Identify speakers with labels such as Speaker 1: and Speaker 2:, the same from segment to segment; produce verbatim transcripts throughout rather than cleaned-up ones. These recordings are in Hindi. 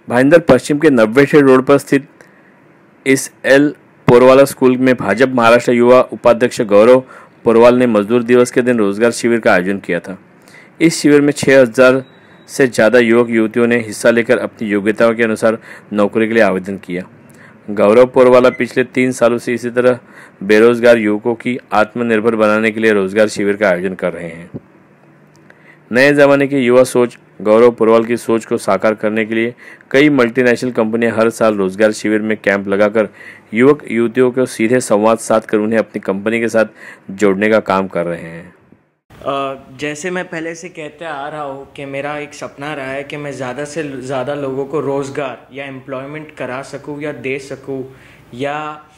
Speaker 1: भाईंदर पश्चिम के नब्बे शेड रोड पर स्थित इस एल पोरवाला स्कूल में भाजपा महाराष्ट्र युवा उपाध्यक्ष गौरव पोरवाल ने मजदूर दिवस के दिन रोजगार शिविर का आयोजन किया था। इस शिविर में छह हज़ार से ज़्यादा युवक युवतियों ने हिस्सा लेकर अपनी योग्यताओं के अनुसार नौकरी के लिए आवेदन किया। गौरव पोरवाला पिछले तीन सालों से इसी तरह बेरोजगार युवकों की आत्मनिर्भर बनाने के लिए रोजगार शिविर का आयोजन कर रहे हैं। नए ज़माने की युवा सोच गौरव पोरवाल की सोच को साकार करने के लिए कई मल्टीनेशनल कंपनियां हर साल रोजगार शिविर में कैंप लगाकर युवक युवतियों को सीधे संवाद साध कर उन्हें अपनी कंपनी के साथ जोड़ने का काम कर रहे हैं।
Speaker 2: Uh, जैसे मैं पहले से कहते आ रहा हूँ कि मेरा एक सपना रहा है कि मैं ज़्यादा से ज़्यादा लोगों को रोज़गार या एम्प्लॉयमेंट करा सकूँ या दे सकूँ या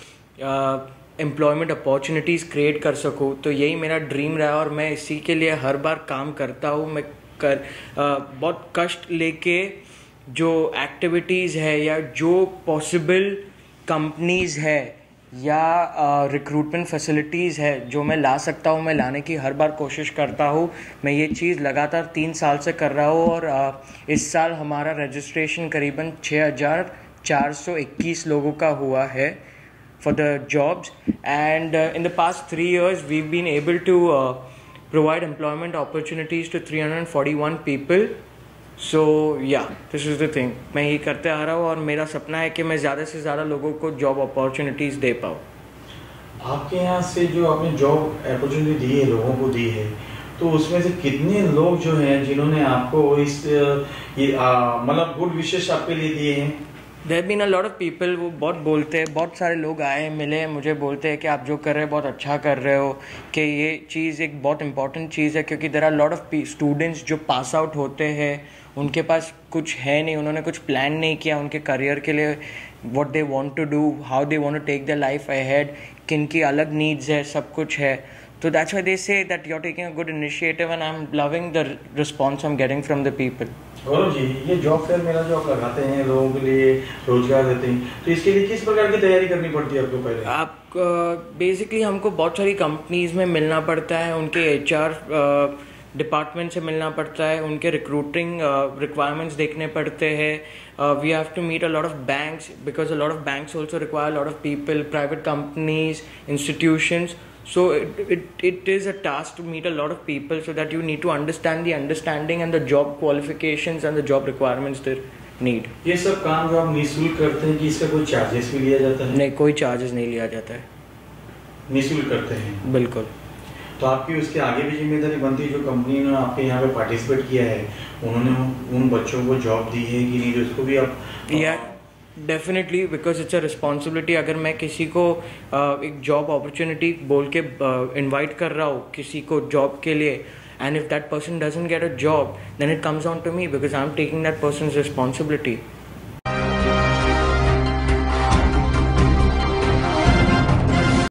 Speaker 2: एम्प्लॉयमेंट अपॉर्चुनिटीज़ क्रिएट कर सकूँ। तो यही मेरा ड्रीम रहा है और मैं इसी के लिए हर बार काम करता हूँ। मैं कर uh, बहुत कष्ट लेके जो एक्टिविटीज़ है या जो पॉसिबल कंपनीज़ है या रिक्रूटमेंट uh, फैसिलिटीज़ है जो मैं ला सकता हूँ, मैं लाने की हर बार कोशिश करता हूँ। मैं ये चीज़ लगातार तीन साल से कर रहा हूँ और uh, इस साल हमारा रजिस्ट्रेशन करीबन छः हज़ार चार सौ इक्कीस लोगों का हुआ है for the jobs and in the past three years we been able to provide employment opportunities to three hundred forty one people. So yeah this is the thing, मैं ये करते आ रहा हूँ और मेरा सपना है कि मैं ज़्यादा से ज़्यादा लोगों को जॉब अपॉर्चुनिटीज़ दे पाऊँ।
Speaker 3: आपके यहाँ से जो आपने जॉब अपॉर्चुनिटी दी है, लोगों को दी है, तो उसमें से कितने लोग जो हैं जिन्होंने आपको इस ये मतलब गुड विशेष आपके लिए दिए हैं?
Speaker 2: There been a lot of people, वो बहुत बोलते हैं, बहुत सारे लोग आए मिले मुझे, बोलते हैं कि आप जो कर रहे हैं बहुत अच्छा कर रहे हो, कि ये चीज़ एक बहुत इंपॉर्टेंट चीज़ है क्योंकि there are lot of students जो पास आउट होते हैं, उनके पास कुछ है नहीं, उन्होंने कुछ प्लान नहीं किया उनके करियर के लिए, what they want to do, how they want to take their life ahead, किन की अलग नीड्स है, सब कुछ है। तो that's why they say that you are taking a good initiative and I am loving the response I am getting from the people.
Speaker 3: Gaurav ji, ये जॉब फेयर मेरा जो आप लगाते हैं, लोगों के लिए रोजगार देते हैं, तो इसके लिए किस प्रकार की तैयारी करनी पड़ती है आपको? पहले
Speaker 2: आप बेसिकली uh, हमको बहुत सारी कंपनीज़ में मिलना पड़ता है, उनके एच आर डिपार्टमेंट से मिलना पड़ता है, उनके रिक्रूटिंग रिक्वायरमेंट्स देखने पड़ते हैं। We have to meet a lot of banks because a lot of banks also require lot of people, private companies, institutions. So it, it, it is a task to meet a lot of people so that you need to understand the understanding and the job qualifications and the job requirements they need.
Speaker 3: ये सब काम जो आप निःशुल्क करते हैं कि इसका कोई चार्जेस भी लिया जाता है?
Speaker 2: नहीं, कोई चार्जेस नहीं लिया जाता है,
Speaker 3: निःशुल्क करते हैं।
Speaker 2: बिल्कुल।
Speaker 3: तो आपकी उसके आगे भी जिम्मेदारी बनती है, जो कंपनी ने आपके यहाँ पे पार्टिसिपेट किया है उन्होंने उन बच्चों को जॉब दी है कि नहीं, जो उसको भी आप
Speaker 2: या definitely because it's a responsibility. अगर मैं किसी को uh, एक जॉब अपॉर्चुनिटी बोल के इनवाइट uh, कर रहा हूँ किसी को जॉब के लिए, and if that person doesn't get a job then it comes on to me because I am taking that person's responsibility.